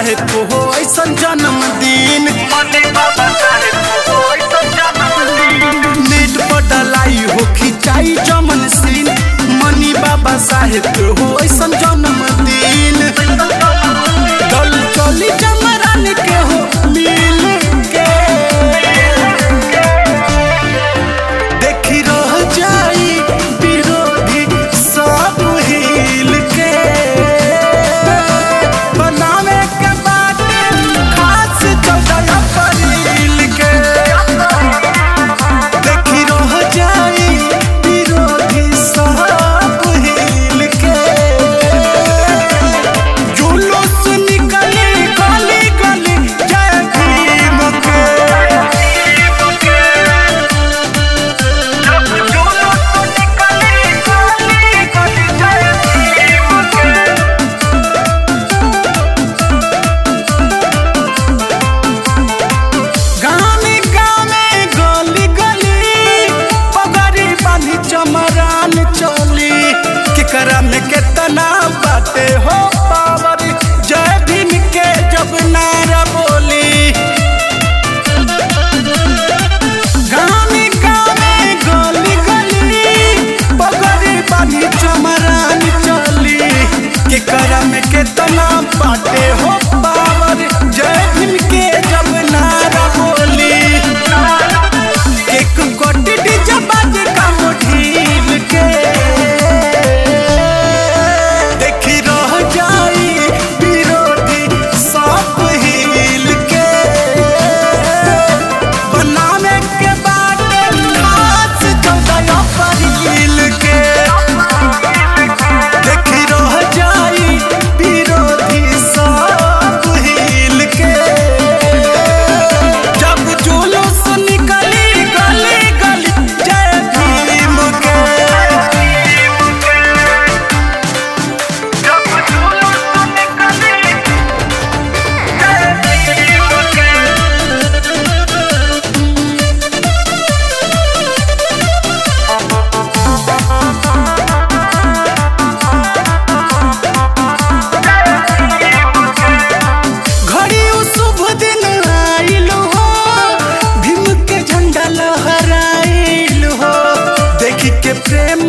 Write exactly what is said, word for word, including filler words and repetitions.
साहेब को हो ऐसा जन्मदिन, नेट पर डलाई हो खिंचाई जमन सीन, मनी बाबा साहेब को हो ऐसा जन्मदिन। दल चली जमरान के हो मिल के, देखी रह जाई विरोधी सब हिल के, बनावे के बाटे खास चौदह अप्रैल के, देखी रह जाई विरोधी सब हिल के, जुलूस निकले गली गली जय भीम के, गाने गाने गली गली पगड़ी बांधी चमरान चली, केकरा में केतना बाटे हो पावर, जय भीम के जब नारा बोली। गाने गाने गली गली पगड़ी बांधी चमरान चली, केकरा में केतना बाटे हो पावर, जय भीम के जब नारा बोली। केक कटी डीजे बाजे काम ढील के, देखी रह जाई विरोधी सब हिल के, बनावे के बाटे खास चौदह अप्रैल के, देखी रह जाई विरोधी सब हिल के, जब जुलूस निकली गली गली जय भीम के, जब जुलूस निकली जय भीम के। घड़ी उ शुभ दिन आइल हो, भीम के झंडा लहराइल हो, देखी के प्रेम